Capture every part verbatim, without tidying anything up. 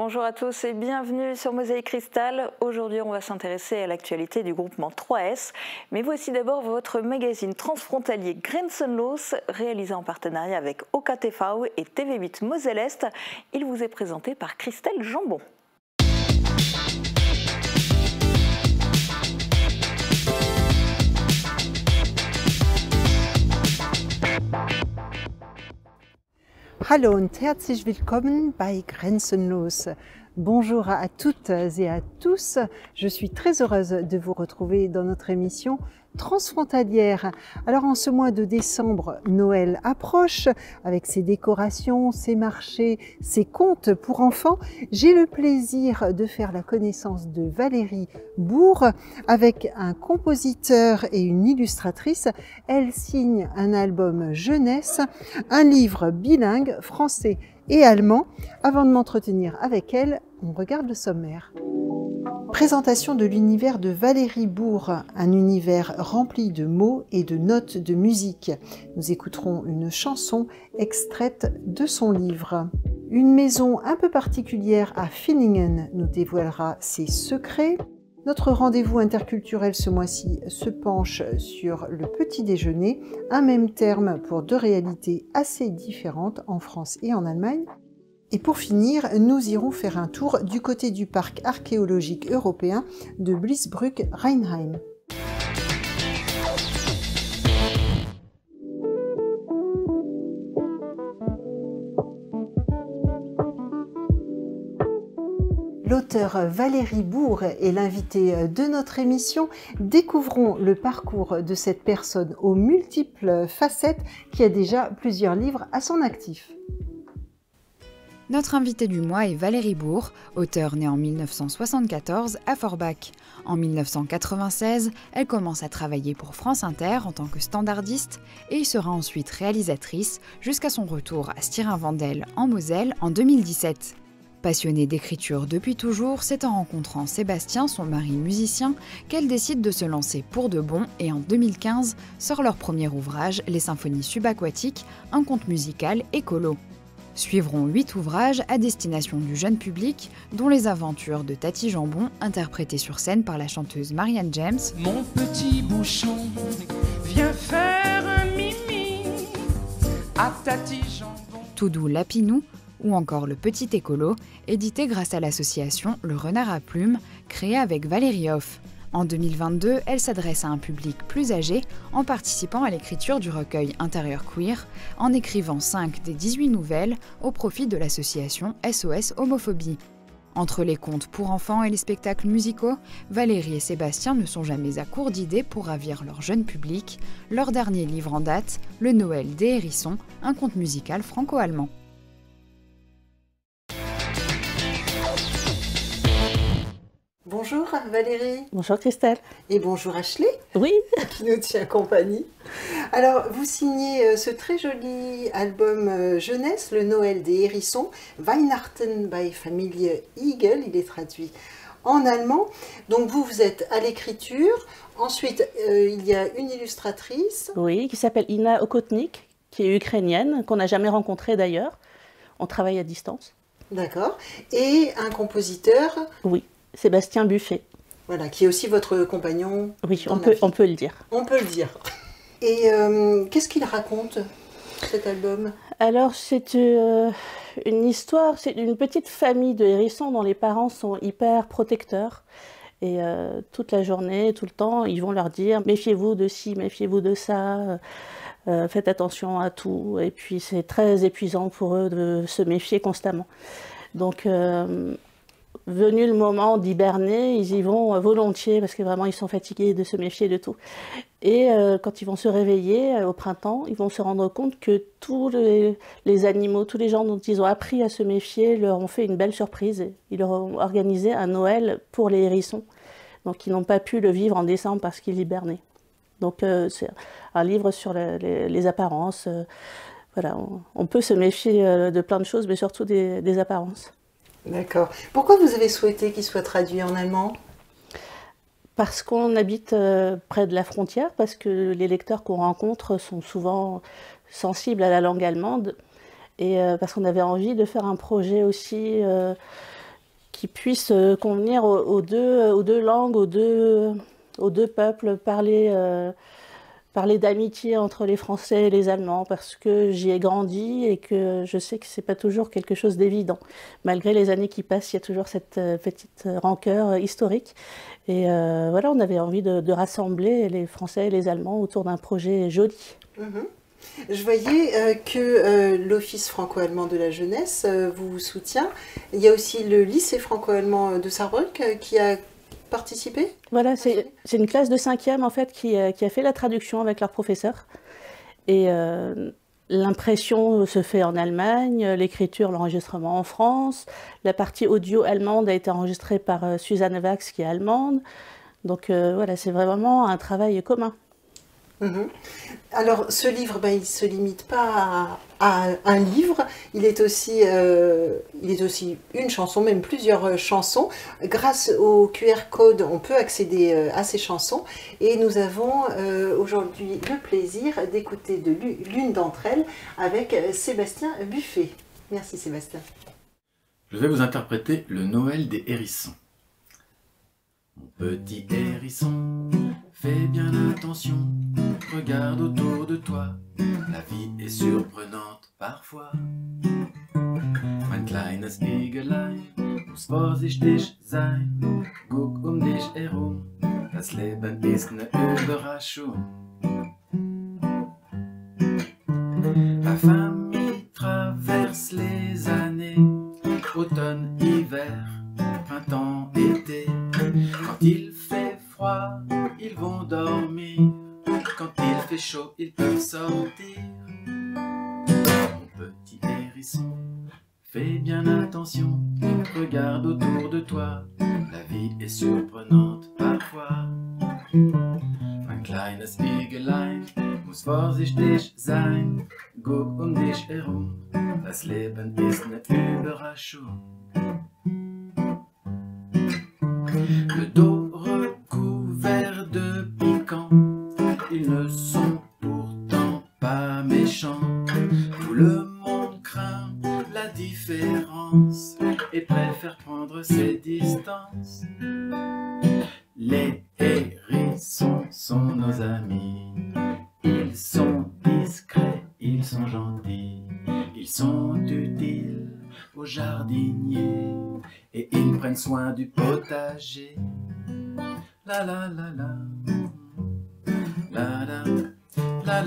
Bonjour à tous et bienvenue sur Mosaïque Cristal. Aujourd'hui, on va s'intéresser à l'actualité du groupement trois S. Mais voici d'abord votre magazine transfrontalier Grenzenlos, réalisé en partenariat avec O K T V et T V huit Moselle-Est. Il vous est présenté par Christelle Jambon. Hallo und herzlich willkommen bei Grenzenlos. Bonjour à toutes et à tous. Je suis très heureuse de vous retrouver dans notre émission transfrontalière. Alors en ce mois de décembre, Noël approche avec ses décorations, ses marchés, ses contes pour enfants. J'ai le plaisir de faire la connaissance de Valérie Bourg avec un compositeur et une illustratrice. Elle signe un album jeunesse, un livre bilingue français et allemand. Avant de m'entretenir avec elle, on regarde le sommaire. Présentation de l'univers de Valérie Bourg, un univers rempli de mots et de notes de musique. Nous écouterons une chanson extraite de son livre. Une maison un peu particulière à Finningen nous dévoilera ses secrets. Notre rendez-vous interculturel ce mois-ci se penche sur le petit déjeuner, un même terme pour deux réalités assez différentes en France et en Allemagne. Et pour finir, nous irons faire un tour du côté du parc archéologique européen de Bliesbrück-Rheinheim. L'auteure Valérie Bourg est l'invitée de notre émission. Découvrons le parcours de cette personne aux multiples facettes qui a déjà plusieurs livres à son actif. Notre invitée du mois est Valérie Bourg, auteure née en mille neuf cent soixante-quatorze à Forbach. En mille neuf cent quatre-vingt-seize, elle commence à travailler pour France Inter en tant que standardiste et y sera ensuite réalisatrice jusqu'à son retour à Stirin-Wendel en Moselle en deux mille dix-sept. Passionnée d'écriture depuis toujours, c'est en rencontrant Sébastien, son mari musicien, qu'elle décide de se lancer pour de bon et en deux mille quinze sort leur premier ouvrage, Les Symphonies subaquatiques, un conte musical écolo. Suivront huit ouvrages à destination du jeune public, dont les aventures de Tati Jambon, interprétées sur scène par la chanteuse Marianne James. Mon petit bouchon, viens faire un mimi à Tati Jambon. Tout doux Lapinou, ou encore Le Petit Écolo, édité grâce à l'association Le Renard à Plumes, créée avec Valérie Hoff. En deux mille vingt-deux, elle s'adresse à un public plus âgé en participant à l'écriture du recueil Intérieur Queer, en écrivant cinq des dix-huit nouvelles au profit de l'association S O S Homophobie. Entre les contes pour enfants et les spectacles musicaux, Valérie et Sébastien ne sont jamais à court d'idées pour ravir leur jeune public. Leur dernier livre en date, Le Noël des Hérissons, un conte musical franco-allemand. Bonjour Valérie. Bonjour Christelle. Et bonjour Ashley. Oui. Qui nous tient compagnie. Alors, vous signez ce très joli album jeunesse, Le Noël des Hérissons, Weihnachten bei Familie Igel, il est traduit en allemand. Donc vous, vous êtes à l'écriture. Ensuite, euh, il y a une illustratrice. Oui, qui s'appelle Ina Okotnik, qui est ukrainienne, qu'on n'a jamais rencontrée d'ailleurs. On travaille à distance. D'accord. Et un compositeur. Oui. Sébastien Buffet. Voilà, qui est aussi votre compagnon. Oui, on peut, on peut le dire. On peut le dire. Et euh, qu'est-ce qu'il raconte, cet album? Alors, c'est euh, une histoire, c'est une petite famille de hérissons dont les parents sont hyper protecteurs. Et euh, toute la journée, tout le temps, ils vont leur dire « méfiez-vous de ci, méfiez-vous de ça, euh, faites attention à tout ». Et puis, c'est très épuisant pour eux de se méfier constamment. Donc, euh, venu le moment d'hiberner, ils y vont volontiers parce que vraiment ils sont fatigués de se méfier de tout. Et euh, quand ils vont se réveiller euh, au printemps, ils vont se rendre compte que tous les, les animaux, tous les gens dont ils ont appris à se méfier leur ont fait une belle surprise. Ils leur ont organisé un Noël pour les hérissons. Donc ils n'ont pas pu le vivre en décembre parce qu'ils hibernaient. Donc euh, c'est un livre sur les, les, les apparences. Euh, voilà, on, on peut se méfier euh, de plein de choses, mais surtout des, des apparences. D'accord. Pourquoi vous avez souhaité qu'il soit traduit en allemand? Parce qu'on habite euh, près de la frontière, parce que les lecteurs qu'on rencontre sont souvent sensibles à la langue allemande, et euh, parce qu'on avait envie de faire un projet aussi euh, qui puisse convenir aux, aux, deux, aux deux langues, aux deux, aux deux peuples, parler, euh, parler d'amitié entre les Français et les Allemands, parce que j'y ai grandi et que je sais que ce n'est pas toujours quelque chose d'évident. Malgré les années qui passent, il y a toujours cette petite rancœur historique. Et euh, voilà, on avait envie de, de rassembler les Français et les Allemands autour d'un projet joli. Mmh. Je voyais euh, que euh, l'Office franco-allemand de la jeunesse euh, vous soutient. Il y a aussi le lycée franco-allemand de Sarrebruck euh, qui a participé. Voilà, c'est une classe de cinquième en fait qui, euh, qui a fait la traduction avec leur professeur. Et euh, l'impression se fait en Allemagne, l'écriture, l'enregistrement en France. La partie audio allemande a été enregistrée par euh, Susanne Wax qui est allemande. Donc euh, voilà, c'est vraiment un travail commun. Mmh. Alors ce livre, ben, il ne se limite pas à, à un livre, il est, aussi, euh, il est aussi une chanson, même plusieurs chansons. Grâce au Q R code, on peut accéder à ces chansons et nous avons euh, aujourd'hui le plaisir d'écouter de l'une d'entre elles avec Sébastien Buffet. Merci Sébastien. Je vais vous interpréter le Noël des hérissons. Mon petit hérisson, fais bien attention, regarde autour de toi, la vie est surprenante parfois. Mein kleines Igelein muss vorsichtig sein, guck um dich herum, das Leben ist ne Überraschung. La famille traverse les années, automne, hiver, printemps, été. Quand il fait froid, ils vont dormir. Quand il fait chaud, ils peuvent sortir. Mon petit hérisson, fais bien attention, regarde autour de toi, la vie est surprenante parfois. Mein kleines Igelein muss vorsichtig sein, guck um dich herum, das Leben ist ne Überraschung. Le dos recouvert de piquant, ils ne sont pourtant pas méchants. Tout le monde craint la différence et préfère prendre ses distances. Les hérissons sont nos amis, ils sont discrets, ils sont gentils, ils sont utiles aux jardiniers et ils prennent soin du potager. La la la la, la la la la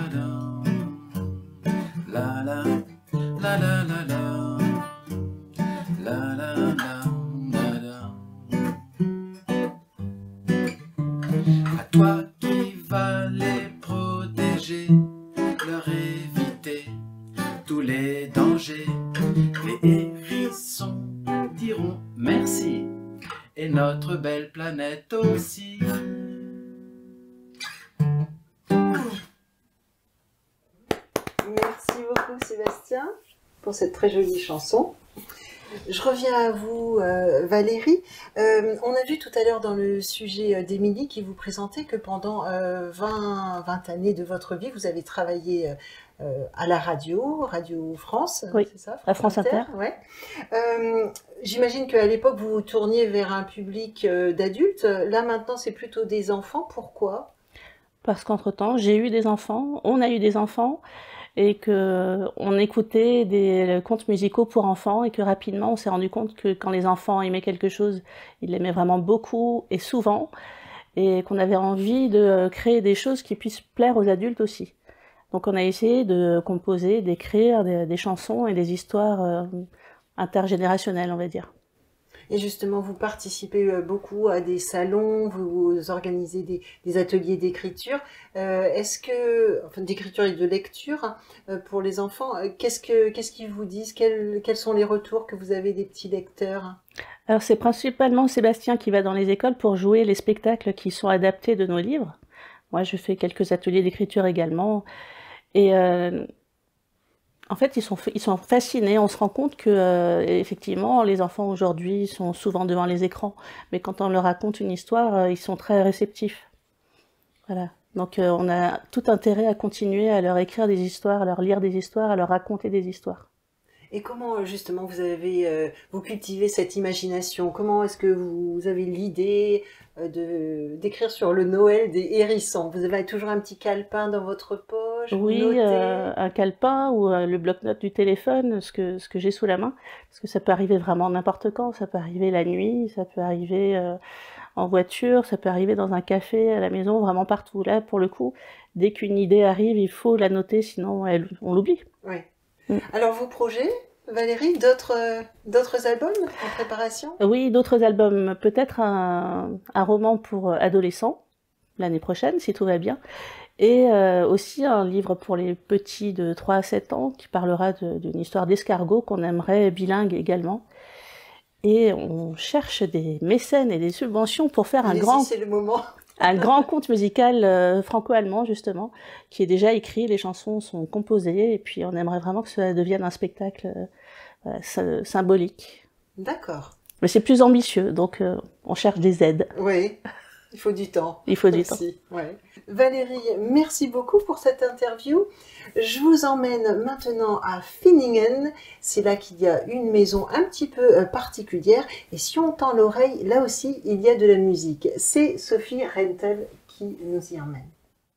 la la, la la la la la la, la la la la la. À toi qui vas les protéger, leur éviter tous les dangers. Les hérissons diront merci, et notre belle planète aussi. Merci beaucoup Sébastien pour cette très jolie chanson. Je reviens à vous euh, Valérie. Euh, on a vu tout à l'heure dans le sujet d'Émilie qui vous présentait que pendant euh, vingt, vingt années de votre vie, vous avez travaillé euh, à la radio, Radio France, oui, c'est ça, à France Inter. Ouais. Euh, J'imagine qu'à l'époque, vous vous tourniez vers un public euh, d'adultes. Là, maintenant, c'est plutôt des enfants. Pourquoi ? Parce qu'entre-temps, j'ai eu des enfants, on a eu des enfants, et qu'on écoutait des contes musicaux pour enfants, et que rapidement, on s'est rendu compte que quand les enfants aimaient quelque chose, ils l'aimaient vraiment beaucoup et souvent, et qu'on avait envie de créer des choses qui puissent plaire aux adultes aussi. Donc on a essayé de composer, d'écrire des, des chansons et des histoires euh, intergénérationnelles, on va dire. Et justement, vous participez beaucoup à des salons, vous organisez des, des ateliers d'écriture. Euh, Est-ce que, enfin, d'écriture et de lecture euh, pour les enfants, qu'est-ce que, qu'est-ce qu'ils vous disent? quels, quels sont les retours que vous avez des petits lecteurs? Alors c'est principalement Sébastien qui va dans les écoles pour jouer les spectacles qui sont adaptés de nos livres. Moi, je fais quelques ateliers d'écriture également. Et euh, en fait, ils sont, ils sont fascinés. On se rend compte que, euh, effectivement, les enfants aujourd'hui sont souvent devant les écrans. Mais quand on leur raconte une histoire, euh, ils sont très réceptifs. Voilà. Donc, euh, on a tout intérêt à continuer à leur écrire des histoires, à leur lire des histoires, à leur raconter des histoires. Et comment justement vous avez euh, vous cultivez cette imagination? Comment est-ce que vous avez l'idée euh, de d'écrire sur le Noël des hérissons? Vous avez toujours un petit calepin dans votre poche? Vous Oui, notez? euh, un calepin ou euh, le bloc-notes du téléphone, ce que, ce que j'ai sous la main, parce que ça peut arriver vraiment n'importe quand, ça peut arriver la nuit, ça peut arriver euh, en voiture, ça peut arriver dans un café, à la maison, vraiment partout. Là, pour le coup, dès qu'une idée arrive, il faut la noter, sinon elle, on l'oublie. Oui. Mm. Alors vos projets, Valérie, d'autres euh, d'autres albums en préparation? Oui, d'autres albums, peut-être un, un roman pour adolescents, l'année prochaine, si tout va bien. Et euh, aussi un livre pour les petits de trois à sept ans qui parlera d'une histoire d'escargot qu'on aimerait bilingue également. Et on cherche des mécènes et des subventions pour faire un grand, c'est le moment. un grand conte musical euh, franco-allemand justement, qui est déjà écrit, les chansons sont composées, et puis on aimerait vraiment que ça devienne un spectacle euh, symbolique. D'accord. Mais c'est plus ambitieux, donc euh, on cherche des aides. Oui. Il faut du temps. Il faut du aussi. temps. Ouais. Valérie, merci beaucoup pour cette interview. Je vous emmène maintenant à Finningen. C'est là qu'il y a une maison un petit peu particulière. Et si on tend l'oreille, là aussi, il y a de la musique. C'est Sophie Rentel qui nous y emmène.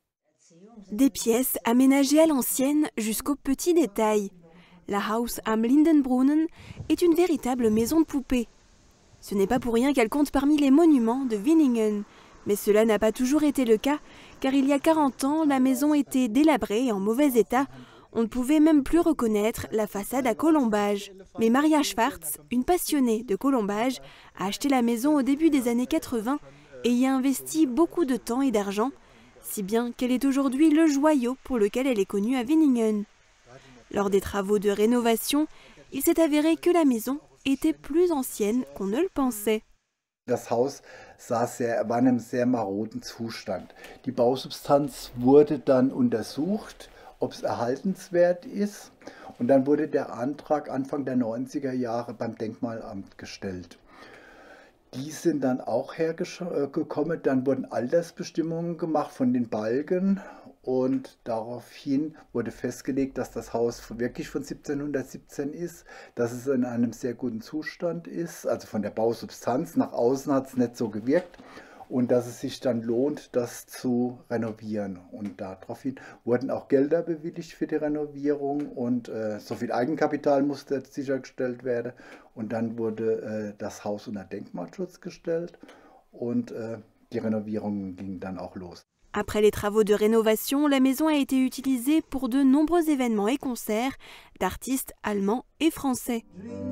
Des pièces aménagées à l'ancienne jusqu'aux petits détails. La Haus am Lindenbrunnen est une véritable maison de poupée. Ce n'est pas pour rien qu'elle compte parmi les monuments de Finningen. Mais cela n'a pas toujours été le cas, car il y a quarante ans, la maison était délabrée et en mauvais état. On ne pouvait même plus reconnaître la façade à colombage. Mais Maria Schwartz, une passionnée de colombage, a acheté la maison au début des années quatre-vingt et y a investi beaucoup de temps et d'argent, si bien qu'elle est aujourd'hui le joyau pour lequel elle est connue à Finningen. Lors des travaux de rénovation, il s'est avéré que la maison était plus ancienne qu'on ne le pensait. Das Haus sah sehr, war in einem sehr maroden Zustand. Die Bausubstanz wurde dann untersucht, ob es erhaltenswert ist. Und dann wurde der Antrag Anfang der neunziger Jahre beim Denkmalamt gestellt. Die sind dann auch hergekommen, dann wurden Altersbestimmungen gemacht von den Balken. Und daraufhin wurde festgelegt, dass das Haus wirklich von siebzehnhundertsiebzehn ist, dass es in einem sehr guten Zustand ist, also von der Bausubstanz. Nach außen hat es nicht so gewirkt und dass es sich dann lohnt, das zu renovieren. Und daraufhin wurden auch Gelder bewilligt für die Renovierung und äh, so viel Eigenkapital musste sichergestellt werden. Und dann wurde äh, das Haus unter Denkmalschutz gestellt und äh, die Renovierung ging dann auch los. Après les travaux de rénovation, la maison a été utilisée pour de nombreux événements et concerts d'artistes allemands et français.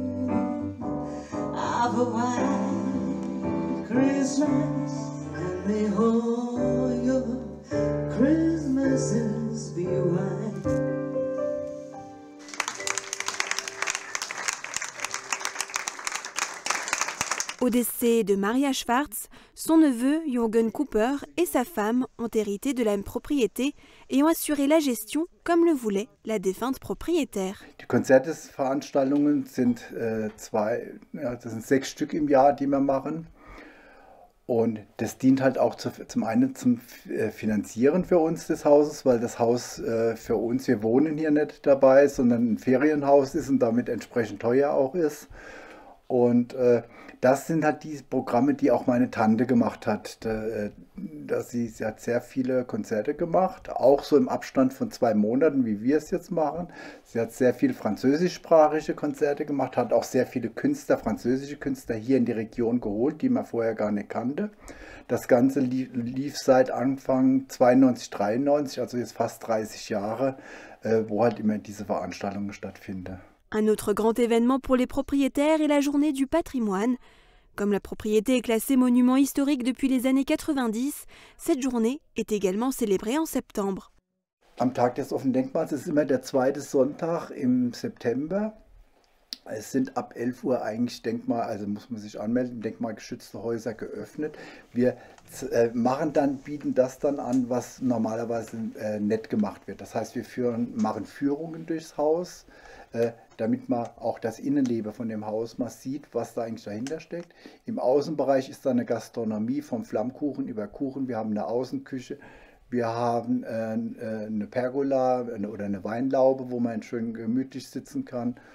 Au décès de Maria Schwartz, son neveu Jürgen Cooper et sa femme ont hérité de la propriété et ont assuré la gestion comme le voulait la défunte propriétaire. Die Konzertveranstaltungen sind äh, zwei, ja, das sind sechs Stück im Jahr, die wir machen. Und das dient halt auch zu, zum einen zum Finanzieren für uns des Hauses, weil das Haus äh, für uns, wir wohnen hier nicht dabei, sondern ein Ferienhaus ist und damit entsprechend teuer auch ist. Und äh, das sind halt die Programme, die auch meine Tante gemacht hat. Da, da sie, sie hat sehr viele Konzerte gemacht, auch so im Abstand von zwei Monaten, wie wir es jetzt machen. Sie hat sehr viele französischsprachige Konzerte gemacht, hat auch sehr viele Künstler, französische Künstler hier in die Region geholt, die man vorher gar nicht kannte. Das Ganze lief, lief seit Anfang zweiundneunzig, dreiundneunzig, also jetzt fast dreißig Jahre, äh, wo halt immer diese Veranstaltungen stattfinden. Un autre grand événement pour les propriétaires est la journée du patrimoine. Comme la propriété est classée monument historique depuis les années quatre-vingt-dix, cette journée est également célébrée en septembre. Am Tag des offenen Denkmals ist immer der zweite Sonntag im September. Es sind ab elf Uhr eigentlich Denkmal, also muss man sich anmelden, denkmalgeschützte Häuser geöffnet. Wir äh, machen dann, bieten das dann an, was normalerweise äh, nicht gemacht wird. Das heißt, wir führen, machen Führungen durchs Haus, äh, damit man auch das Innenleben von dem Haus mal sieht, was da eigentlich dahinter steckt. Im Außenbereich ist da eine Gastronomie vom Flammkuchen über Kuchen. Wir haben eine Außenküche. Wir haben äh, eine Pergola eine, oder eine Weinlaube, wo man schön gemütlich sitzen kann.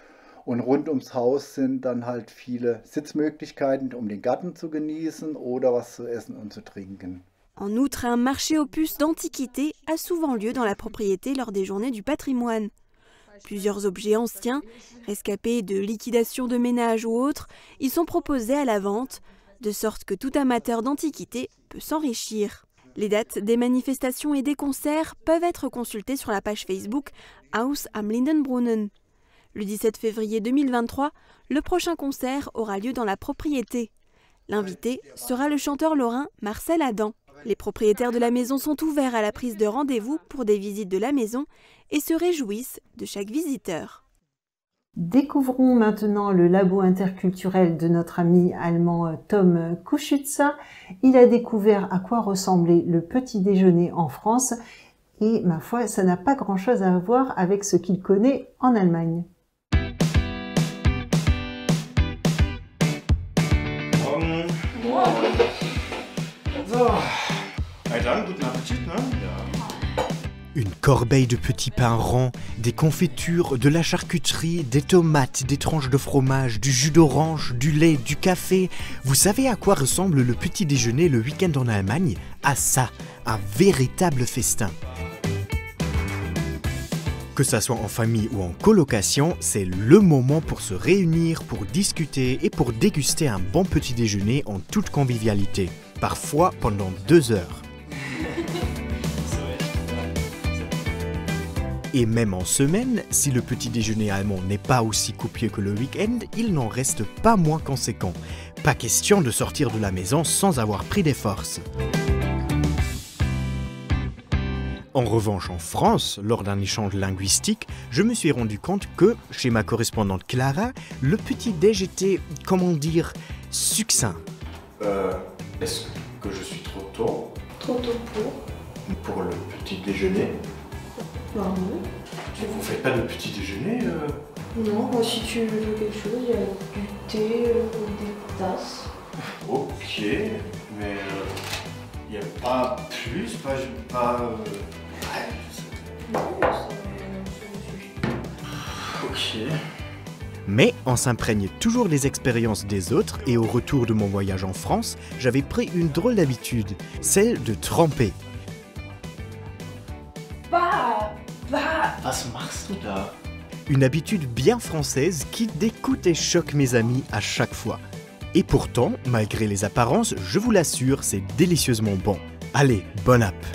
Und rund ums Haus sind dann halt viele Sitzmöglichkeiten, um den Garten zu genießen oder was zu essen und zu trinken. En outre, un marché aux puces d'antiquité a souvent lieu dans la propriété lors des journées du patrimoine. Plusieurs objets anciens, rescapés de liquidation de ménage ou autres, y sont proposés à la vente, de sorte que tout amateur d'antiquité peut s'enrichir. Les dates des manifestations et des concerts peuvent être consultées sur la page Facebook Haus am Lindenbrunnen. Le dix-sept février deux mille vingt-trois, le prochain concert aura lieu dans la propriété. L'invité sera le chanteur lorrain Marcel Adam. Les propriétaires de la maison sont ouverts à la prise de rendez-vous pour des visites de la maison et se réjouissent de chaque visiteur. Découvrons maintenant le labo interculturel de notre ami allemand Tom Kuschützer. Il a découvert à quoi ressemblait le petit déjeuner en France et, ma foi, ça n'a pas grand-chose à voir avec ce qu'il connaît en Allemagne. Morgen. Morgen. So. Dann, guten Appetit, ne? Ja. Une corbeille de petits pains ronds, des confitures, de la charcuterie, des tomates, des tranches de fromage, du jus d'orange, du lait, du café. Vous savez à quoi ressemble le petit déjeuner le week-end en Allemagne? À ça, un véritable festin. Que ça soit en famille ou en colocation, c'est le moment pour se réunir, pour discuter et pour déguster un bon petit déjeuner en toute convivialité. Parfois pendant deux heures. Et même en semaine, si le petit déjeuner allemand n'est pas aussi copieux que le week-end, il n'en reste pas moins conséquent. Pas question de sortir de la maison sans avoir pris des forces. En revanche, en France, lors d'un échange linguistique, je me suis rendu compte que, chez ma correspondante Clara, le petit-déj était, comment dire, succinct. Euh, est-ce que je suis trop tôt? Trop tôt pour? Pour le petit déjeuner? Non. Vous faites pas de petit déjeuner euh... Non, moi si tu veux quelque chose, il y a du thé euh, ou des tasses. Ok, mais il euh, n'y a pas plus, pas... pas euh... ouais, non, ça, ça ok. Mais on s'imprègne toujours des expériences des autres et au retour de mon voyage en France, j'avais pris une drôle d'habitude, celle de tremper. Bah, bah. Was machst du da? Une habitude bien française qui dégoûte et choque mes amis à chaque fois. Et pourtant, malgré les apparences, je vous l'assure, c'est délicieusement bon. Allez, bonne app!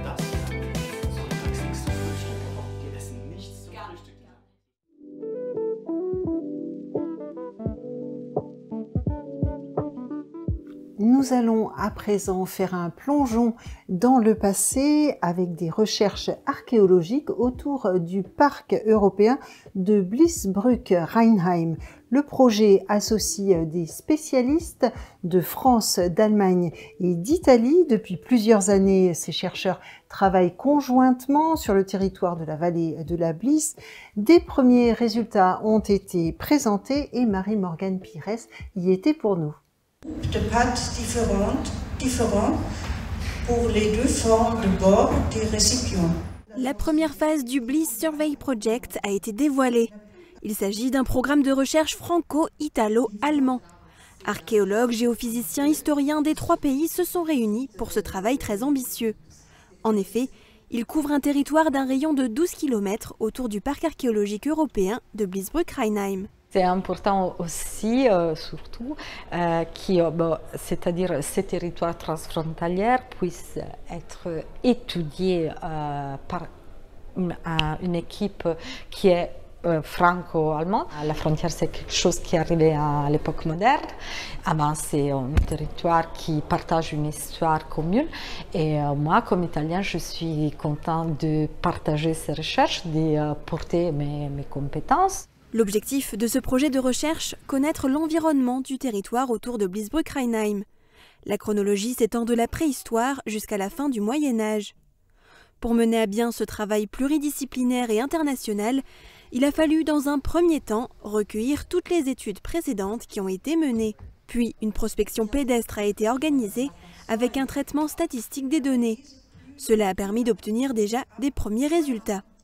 Nous allons à présent faire un plongeon dans le passé avec des recherches archéologiques autour du parc européen de Bliesbrück-Rheinheim. Le projet associe des spécialistes de France, d'Allemagne et d'Italie. Depuis plusieurs années, ces chercheurs travaillent conjointement sur le territoire de la vallée de la Blies. Des premiers résultats ont été présentés et Marie-Morgane Pires y était pour nous. De pâtes différentes, différentes pour les deux formes de bord des récipients. La première phase du Blies Survey Project a été dévoilée. Il s'agit d'un programme de recherche franco-italo-allemand. Archéologues, géophysiciens, historiens des trois pays se sont réunis pour ce travail très ambitieux. En effet, il couvre un territoire d'un rayon de douze kilomètres autour du parc archéologique européen de Bliesbrück-Rheinheim. C'est important aussi, euh, surtout, euh, qui, euh, bon, c'est-à-dire ces territoires transfrontaliers puissent être étudiés euh, par une, une équipe qui est euh, franco-allemande. La frontière, c'est quelque chose qui est arrivé à l'époque moderne. Avant, c'est un territoire qui partage une histoire commune. Et euh, moi, comme Italien, je suis contente de partager ces recherches, de euh, porter mes, mes compétences. L'objectif de ce projet de recherche, connaître l'environnement du territoire autour de Bliesbrück-Rheinheim. La chronologie s'étend de la préhistoire jusqu'à la fin du Moyen-Âge. Pour mener à bien ce travail pluridisciplinaire et international, il a fallu dans un premier temps recueillir toutes les études précédentes qui ont été menées. Puis une prospection pédestre a été organisée avec un traitement statistique des données. Cela a permis d'obtenir déjà des premiers résultats.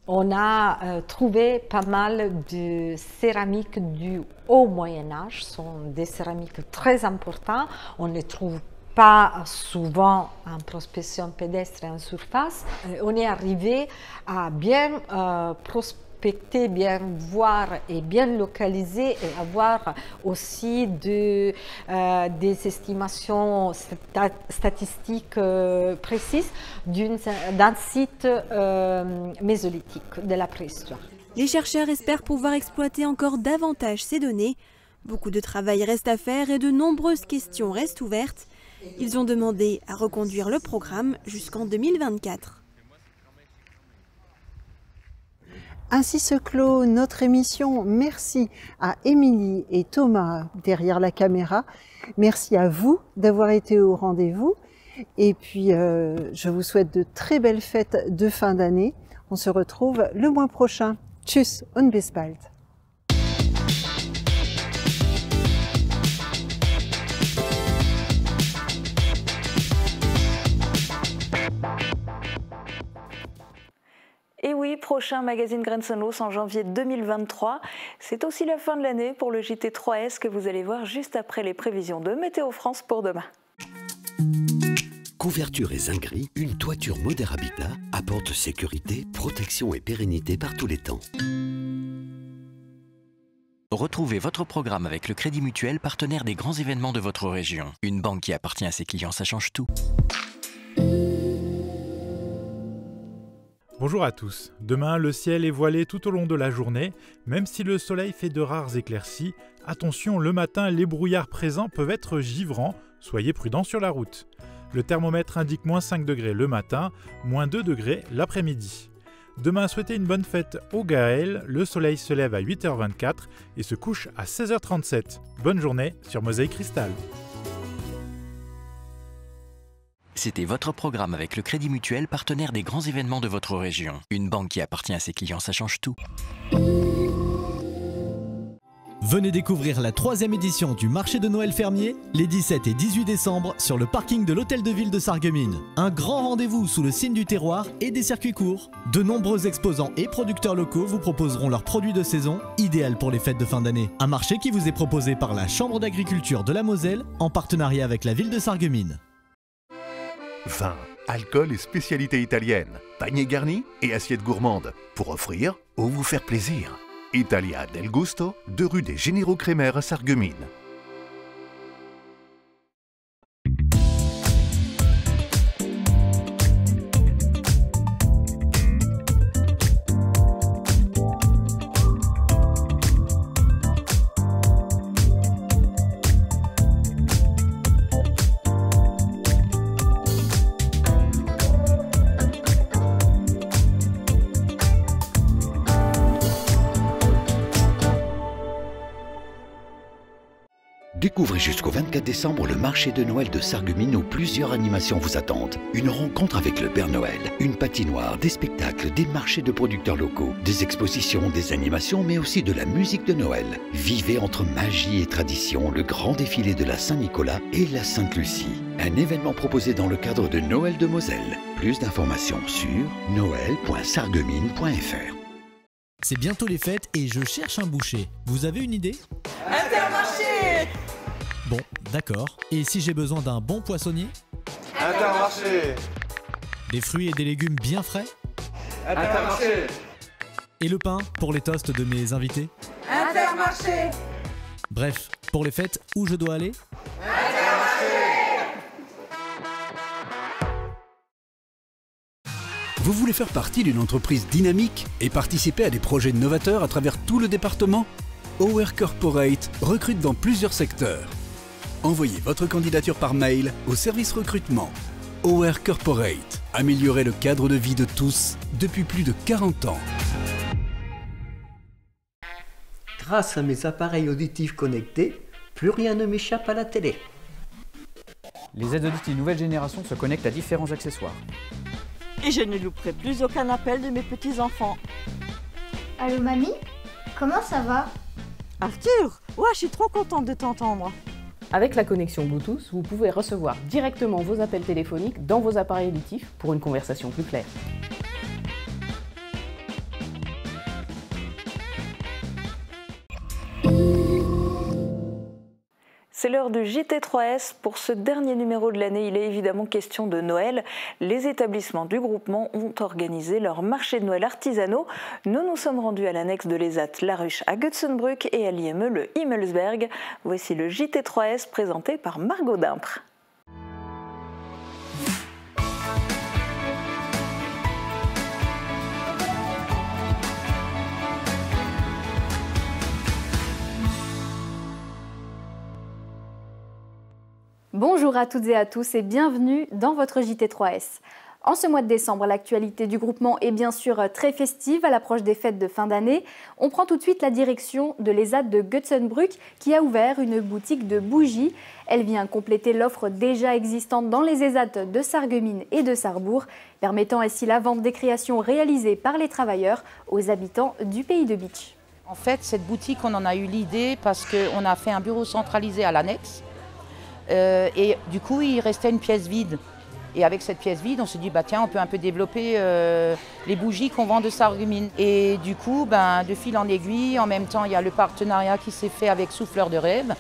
On a euh, trouvé pas mal de céramiques du Haut Moyen-Âge, ce sont des céramiques très importantes. On ne les trouve pas souvent en prospection pédestre et en surface. Euh, on est arrivé à bien euh, prospecter, bien voir et bien localiser et avoir aussi de, euh, des estimations sta statistiques euh, précises d'un site euh, mésolithique de la préhistoire. Les chercheurs espèrent pouvoir exploiter encore davantage ces données. Beaucoup de travail reste à faire et de nombreuses questions restent ouvertes. Ils ont demandé à reconduire le programme jusqu'en deux mille vingt-quatre. Ainsi se clôt notre émission. Merci à Émilie et Thomas derrière la caméra. Merci à vous d'avoir été au rendez-vous. Et puis, euh, je vous souhaite de très belles fêtes de fin d'année. On se retrouve le mois prochain. Tschüss und bis bald. Et oui, prochain magazine Grenzenlos en janvier deux mille vingt-trois. C'est aussi la fin de l'année pour le J T trois S que vous allez voir juste après les prévisions de Météo France pour demain. Couverture et zinguerie, une toiture Moder Habitat apporte sécurité, protection et pérennité par tous les temps. Retrouvez votre programme avec le Crédit Mutuel, partenaire des grands événements de votre région. Une banque qui appartient à ses clients, ça change tout. Bonjour à tous. Demain, le ciel est voilé tout au long de la journée. Même si le soleil fait de rares éclaircies, attention, le matin, les brouillards présents peuvent être givrants. Soyez prudents sur la route. Le thermomètre indique moins cinq degrés le matin, moins deux degrés l'après-midi. Demain, souhaitez une bonne fête au Gaël. Le soleil se lève à huit heures vingt-quatre et se couche à seize heures trente-sept. Bonne journée sur Mosaïque Cristal. C'était votre programme avec le Crédit Mutuel, partenaire des grands événements de votre région. Une banque qui appartient à ses clients, ça change tout. Venez découvrir la troisième édition du marché de Noël fermier les dix-sept et dix-huit décembre sur le parking de l'hôtel de ville de Sarreguemines. Un grand rendez-vous sous le signe du terroir et des circuits courts. De nombreux exposants et producteurs locaux vous proposeront leurs produits de saison, idéal pour les fêtes de fin d'année. Un marché qui vous est proposé par la Chambre d'agriculture de la Moselle en partenariat avec la ville de Sarreguemines. Vin, alcool et spécialités italiennes, paniers garnis et assiettes gourmandes, pour offrir ou vous faire plaisir. Italia del Gusto, deux rue des Généraux Crémer à Sarreguemines. Découvrez jusqu'au vingt-quatre décembre le marché de Noël de Sarreguemines où plusieurs animations vous attendent. Une rencontre avec le Père Noël, une patinoire, des spectacles, des marchés de producteurs locaux, des expositions, des animations, mais aussi de la musique de Noël. Vivez entre magie et tradition le grand défilé de la Saint-Nicolas et la Sainte-Lucie. Un événement proposé dans le cadre de Noël de Moselle. Plus d'informations sur noël point sarreguemines point f r. C'est bientôt les fêtes et je cherche un boucher. Vous avez une idée? Intermarché! Bon, d'accord. Et si j'ai besoin d'un bon poissonnier? Intermarché! Des fruits et des légumes bien frais? Intermarché! Et le pain pour les toasts de mes invités? Intermarché! Bref, pour les fêtes, où je dois aller? Vous voulez faire partie d'une entreprise dynamique et participer à des projets novateurs à travers tout le département? O R Corporate recrute dans plusieurs secteurs. Envoyez votre candidature par mail au service recrutement. O R Corporate, améliorer le cadre de vie de tous depuis plus de quarante ans. Grâce à mes appareils auditifs connectés, plus rien ne m'échappe à la télé. Les aides auditives nouvelle génération se connectent à différents accessoires. Et je ne louperai plus aucun appel de mes petits-enfants. Allô mamie? Comment ça va? Arthur, ouais, je suis trop contente de t'entendre. Avec la connexion Bluetooth, vous pouvez recevoir directement vos appels téléphoniques dans vos appareils auditifs pour une conversation plus claire. l'heure du J T trois S. Pour ce dernier numéro de l'année, il est évidemment question de Noël. Les établissements du groupement ont organisé leur marché de Noël artisanaux. Nous nous sommes rendus à l'annexe de l'E S A T La Ruche à Götzenbrück et à l'I M E le Himmelsberg. Voici le J T trois S présenté par Margot Dimpre. Bonjour à toutes et à tous et bienvenue dans votre J T trois S. En ce mois de décembre, l'actualité du groupement est bien sûr très festive à l'approche des fêtes de fin d'année. On prend tout de suite la direction de l'E S A T de Götzenbrück qui a ouvert une boutique de bougies. Elle vient compléter l'offre déjà existante dans les E S A T de Sarreguemines et de Sarrebourg, permettant ainsi la vente des créations réalisées par les travailleurs aux habitants du pays de Bitche. En fait, cette boutique, on en a eu l'idée parce qu'on a fait un bureau centralisé à l'annexe. Euh, et du coup, il restait une pièce vide. Et avec cette pièce vide, on se dit, bah, tiens, on peut un peu développer euh, les bougies qu'on vend de Sarreguemines. Et du coup, ben, de fil en aiguille, en même temps, il y a le partenariat qui s'est fait avec Souffleur de Rêve.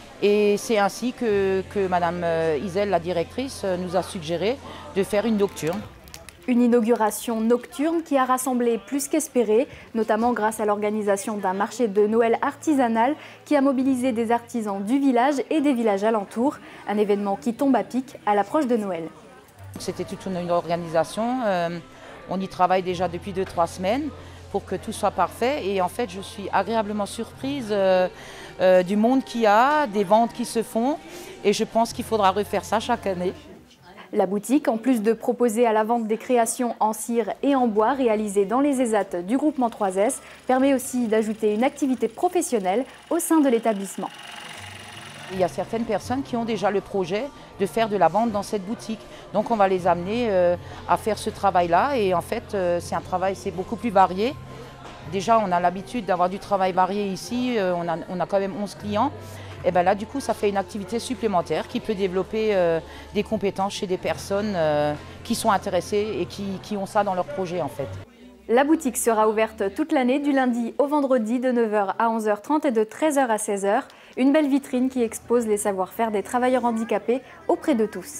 Et c'est ainsi que, que Madame Isel, la directrice, nous a suggéré de faire une nocturne. Une inauguration nocturne qui a rassemblé plus qu'espéré, notamment grâce à l'organisation d'un marché de Noël artisanal qui a mobilisé des artisans du village et des villages alentours. Un événement qui tombe à pic à l'approche de Noël. C'était toute une organisation. Euh, on y travaille déjà depuis deux trois semaines pour que tout soit parfait. Et en fait, je suis agréablement surprise euh, euh, du monde qu'il y a, des ventes qui se font. Et je pense qu'il faudra refaire ça chaque année. La boutique, en plus de proposer à la vente des créations en cire et en bois réalisées dans les E S A T du groupement trois S, permet aussi d'ajouter une activité professionnelle au sein de l'établissement. Il y a certaines personnes qui ont déjà le projet de faire de la vente dans cette boutique. Donc on va les amener euh, à faire ce travail-là. Et en fait, euh, c'est un travail, c'est beaucoup plus varié. Déjà, on a l'habitude d'avoir du travail varié ici. Euh, on a, on a quand même onze clients. Et bien là, du coup, ça fait une activité supplémentaire qui peut développer euh, des compétences chez des personnes euh, qui sont intéressées et qui, qui ont ça dans leur projet, en fait. La boutique sera ouverte toute l'année, du lundi au vendredi, de neuf heures à onze heures trente et de treize heures à seize heures. Une belle vitrine qui expose les savoir-faire des travailleurs handicapés auprès de tous.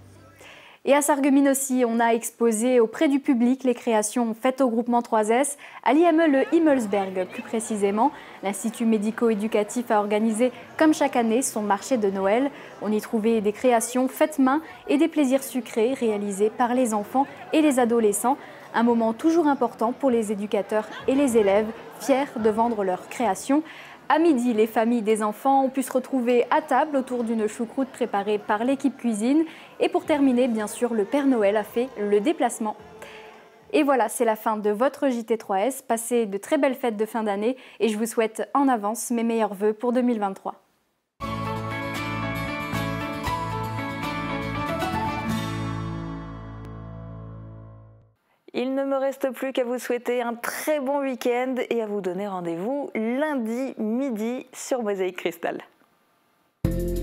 Et à Sarreguemines aussi, on a exposé auprès du public les créations faites au groupement trois S, à l'I M E le Himmelsberg plus précisément. L'Institut médico-éducatif a organisé, comme chaque année, son marché de Noël. On y trouvait des créations faites main et des plaisirs sucrés réalisés par les enfants et les adolescents. Un moment toujours important pour les éducateurs et les élèves, fiers de vendre leurs créations. À midi, les familles des enfants ont pu se retrouver à table autour d'une choucroute préparée par l'équipe cuisine. Et pour terminer, bien sûr, le Père Noël a fait le déplacement. Et voilà, c'est la fin de votre J T trois S. Passez de très belles fêtes de fin d'année et je vous souhaite en avance mes meilleurs vœux pour deux mille vingt-trois. Il ne me reste plus qu'à vous souhaiter un très bon week-end et à vous donner rendez-vous lundi midi sur Mosaïque Cristal.